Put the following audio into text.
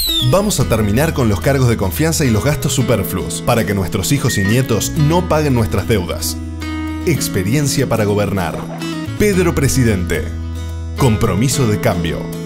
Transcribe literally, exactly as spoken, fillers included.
Vamos a terminar con los cargos de confianza y los gastos superfluos, para que nuestros hijos y nietos no paguen nuestras deudas. Experiencia para gobernar. Pedro Presidente. Compromiso de cambio.